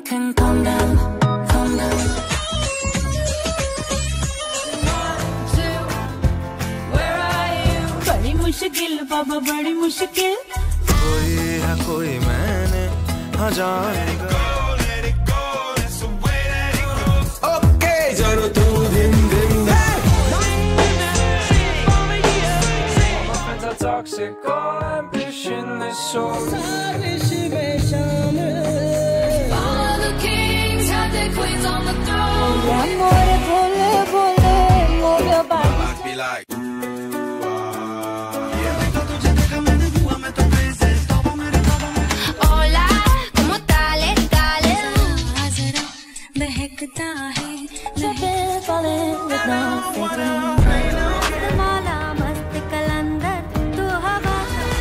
can calm down, calm down. 1, 2, where are you? बड़ी मुश्किल बाबा बड़ी मुश्किल। कोई है कोई मैंने हाँ जाएगा। ओके जरूर तू दिन दिन toxic, all ambition is so All the kings have their queens on the throne. be like Hola, ¿cómo tal? Dale, zara behekta hai, falling with no thinking. Mala mast kalandar tu hawa.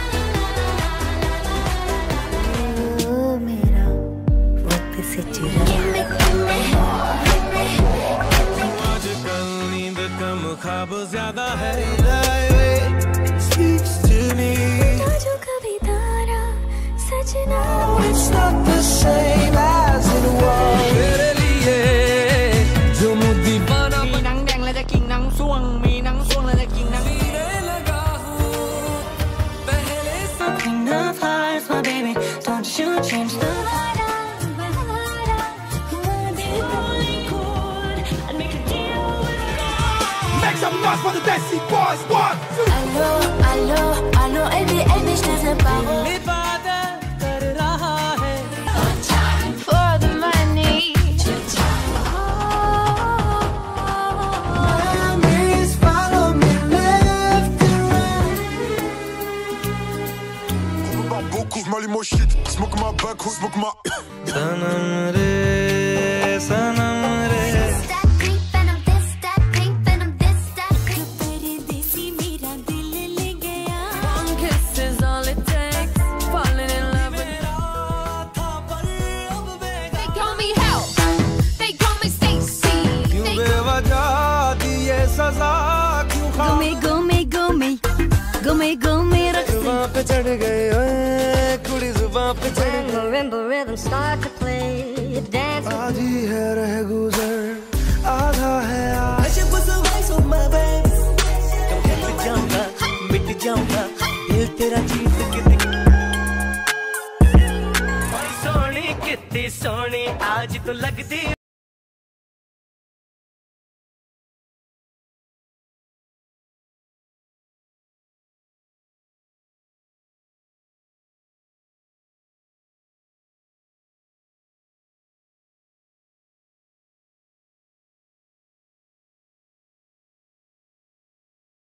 Oh, mera वक्त से चिरा। आजकल नींद कम ख्वाब ज्यादा है। Speaks to me. जो कभी तारा सजना। It's not the same as it was. तेरे लिए जो मुद्दी बना มีหนังแดงและจะกิ่งหนังส่วงมีหนังส่วงและจะกิ่งหนัง पीने लगा हूँ पहले से। Enough hearts, my baby, don't you change the light on. Make some noise for the Desi Boys. 1, 2. Allo, allo, allo, ey schnell bauen. इबादत कर रहा है। One time for the money. Please follow me left and right. Beaucoup, j'm'allume au shit, smoke my back, smoke my. सनम रे सनम रे That creep and I'm this, that pink and I'm this, that creep. तेरे देसी मेरा दिल ले गया. One kiss is all it takes, falling in love with They call me hell, they call me Stacy. क्यों They बेवजह दी ये सजा क्यों खा Gummy रख जुबां पे चढ़ गए ओए कुड़ी जुबां पे चढ़ गई Marimba rhythm start to play, dance. आधी है रह गुजर आधा है आज मिट जाऊंगा दिल तेरा जीत के सोनी कितनी सोनी आज तो लगती